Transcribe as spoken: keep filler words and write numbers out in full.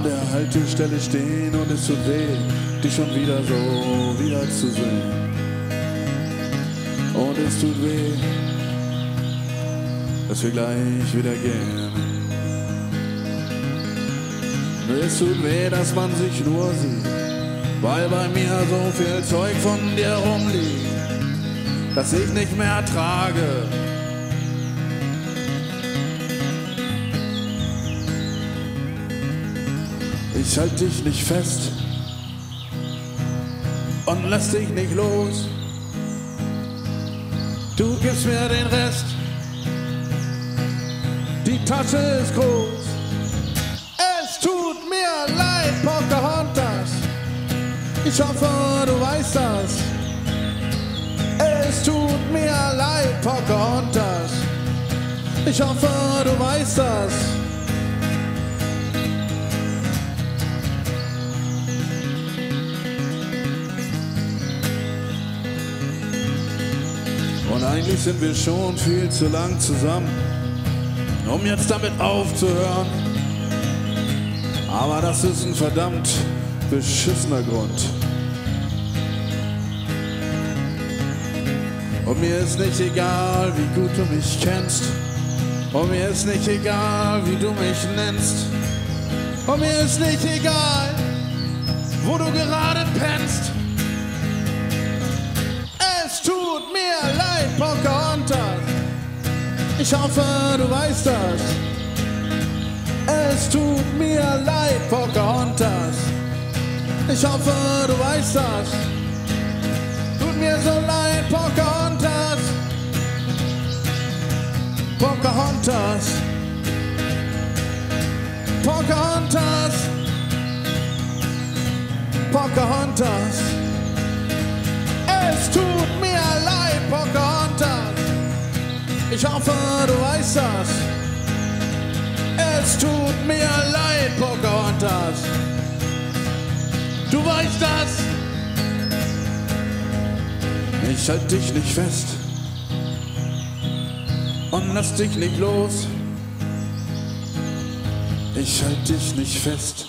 der Haltestelle stehen und es tut weh, dich schon wieder so wiederzusehen. Und es tut weh, dass wir gleich wieder gehen. Es tut weh, dass man sich nur sieht, weil bei mir so viel Zeug von dir rumliegt, das ich nicht mehr ertrage. Ich halt dich nicht fest und lass dich nicht los. Du gibst mir den Rest, die Tasche ist groß. Es tut mir leid, Pocahontas, ich hoffe, du weißt das. Es tut mir leid, Pocahontas, ich hoffe, du weißt das. Und eigentlich sind wir schon viel zu lang zusammen, um jetzt damit aufzuhören. Aber das ist ein verdammt beschissener Grund. Und mir ist nicht egal, wie gut du mich kennst. Und mir ist nicht egal, wie du mich nennst. Und mir ist nicht egal, wo du gerade pennst. Es tut mir leid, Pocahontas, ich hoffe, du weißt das. Es tut mir leid, Pocahontas, ich hoffe, du weißt das. Tut mir so leid, Pocahontas, Pocahontas, Pocahontas, Pocahontas. Es tut mir leid, Pocahontas, ich hoffe, du weißt das. Es tut mir leid, Pocahontas, du weißt das. Ich halt dich nicht fest und lass dich nicht los. Ich halt dich nicht fest